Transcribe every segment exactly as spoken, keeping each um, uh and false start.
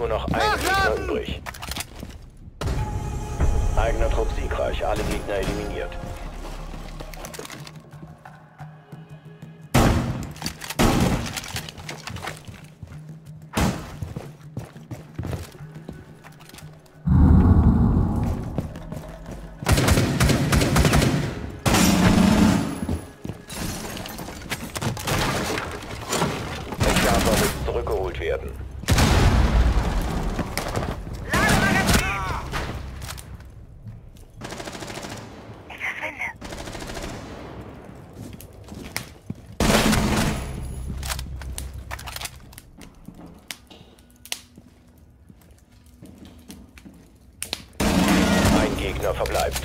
nur noch ein Gegner übrig. Eigener Trupp siegreich, alle Gegner eliminiert. Der Charger muss zurückgeholt werden. Gegner verbleibt.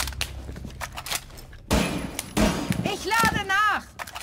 Ich lade nach!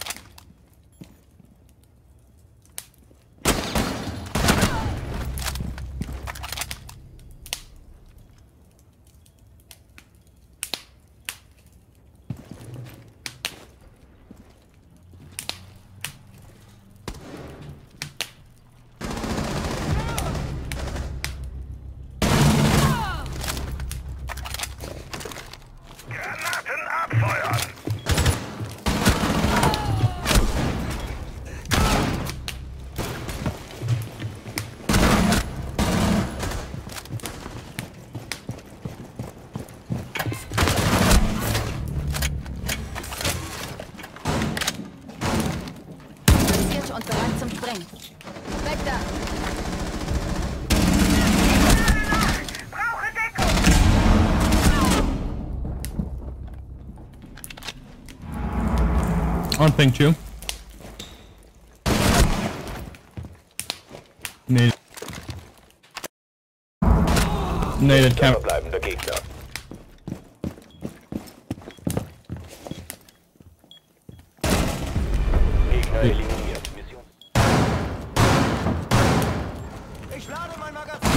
Und bereit zum Sprengen. Weg da! Brauche Deckung! On ping two. Need. Needed camp. Verbleibender Gegner. Gegner eliminiert. Ich lade mein Magazin!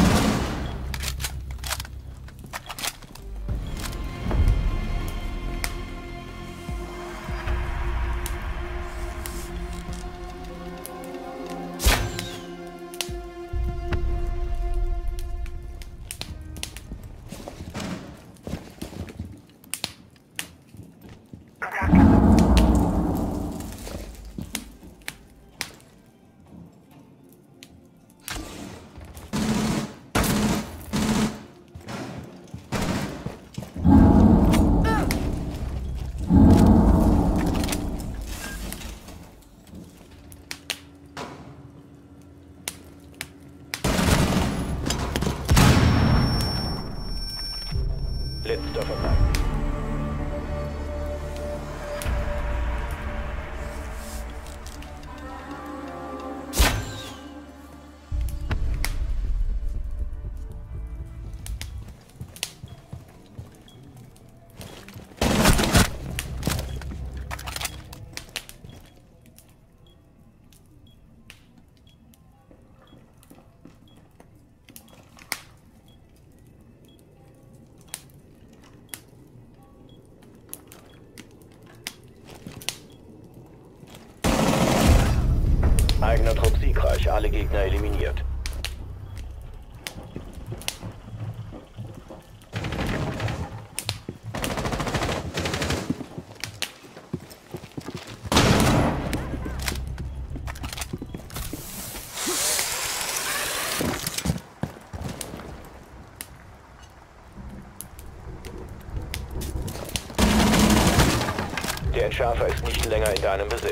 Letzter Verbleib. Eigener Trupp siegreich, alle Gegner eliminiert. Der Entschärfer ist nicht länger in deinem Besitz.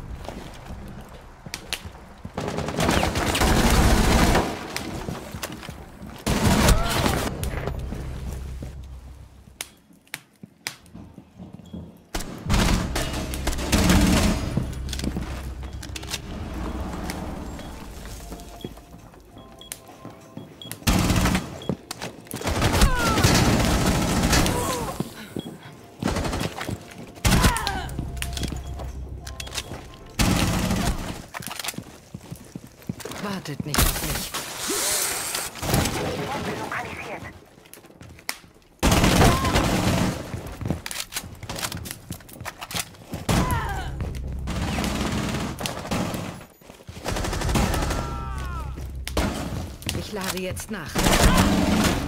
Wartet nicht auf mich. Lokalisiert. Ich lade jetzt nach.